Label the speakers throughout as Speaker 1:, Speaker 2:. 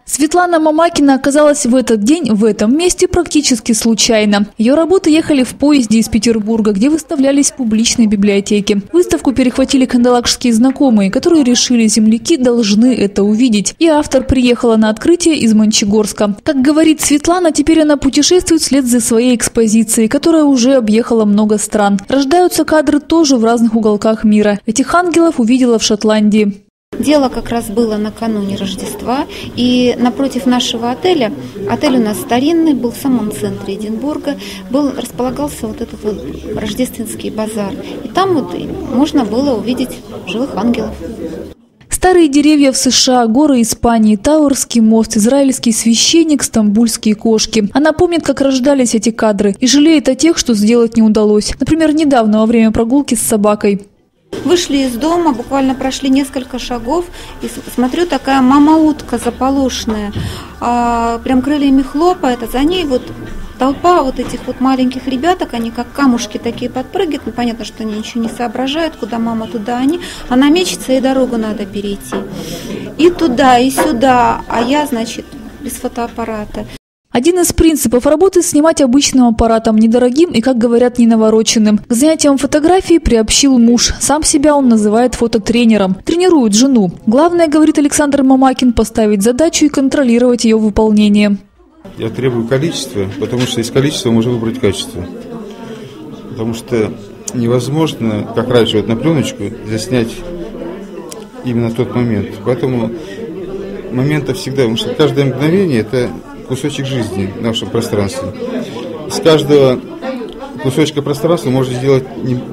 Speaker 1: Светлана Мамакина оказалась в этот день в этом месте практически случайно. Ее работы ехали в поезде из Петербурга, где выставлялись в публичной библиотеке. Выставку перехватили кандалакшские знакомые, которые решили, земляки должны это увидеть. И автор приехала на открытие из Мончегорска. Как говорит Светлана, теперь она путешествует вслед за своей экспозицией, которая уже объехала много стран. Рождаются кадры тоже в разных уголках мира. Этих ангелов увидела в Шотландии.
Speaker 2: Дело как раз было накануне Рождества, и напротив нашего отеля, отель у нас старинный, был в самом центре Эдинбурга, располагался вот этот вот рождественский базар. И там вот можно было увидеть живых ангелов.
Speaker 1: Старые деревья в США, горы Испании, Тауэрский мост, израильский священник, стамбульские кошки. Она помнит, как рождались эти кадры, и жалеет о тех, что сделать не удалось. Например, недавно во время прогулки с собакой.
Speaker 2: Вышли из дома, буквально прошли несколько шагов, и смотрю, такая мама-утка заполошенная, прям крыльями хлопает, а за ней вот толпа вот этих вот маленьких ребяток, они как камушки такие подпрыгивают, ну, понятно, что они ничего не соображают, куда мама, туда они, она мечется, и дорогу надо перейти. И туда, и сюда, а я, значит, без фотоаппарата.
Speaker 1: Один из принципов работы – снимать обычным аппаратом, недорогим и, как говорят, не навороченным. К занятиям фотографии приобщил муж. Сам себя он называет фототренером. Тренирует жену. Главное, говорит Александр Мамакин, поставить задачу и контролировать ее выполнение.
Speaker 3: Я требую количества, потому что из количества можно выбрать качество. Потому что невозможно, как раньше, вот на пленочку заснять именно тот момент. Поэтому моментов всегда, потому что каждое мгновение – это кусочек жизни в нашем пространстве. Из каждого кусочка пространства можно сделать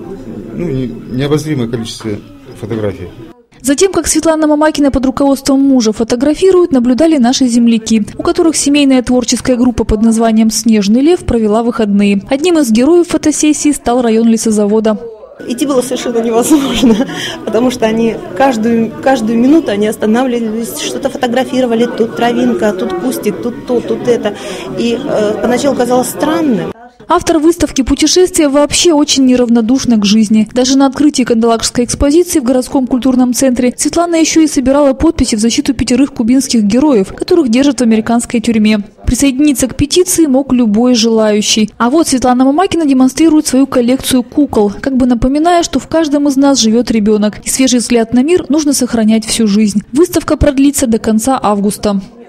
Speaker 3: необозримое количество фотографий.
Speaker 1: Затем, как Светлана Мамакина под руководством мужа фотографирует, наблюдали наши земляки, у которых семейная творческая группа под названием «Снежный лев» провела выходные. Одним из героев фотосессии стал район лесозавода.
Speaker 4: Идти было совершенно невозможно, потому что они каждую минуту они останавливались, что-то фотографировали, тут травинка, тут кустик, тут то, тут это. И поначалу казалось странным.
Speaker 1: Автор выставки «Путешествия» вообще очень неравнодушна к жизни. Даже на открытии кандалакшской экспозиции в городском культурном центре Светлана еще и собирала подписи в защиту 5 кубинских героев, которых держат в американской тюрьме. Присоединиться к петиции мог любой желающий. А вот Светлана Мамакина демонстрирует свою коллекцию кукол, как бы напоминая, что в каждом из нас живет ребенок. И свежий взгляд на мир нужно сохранять всю жизнь. Выставка продлится до конца августа.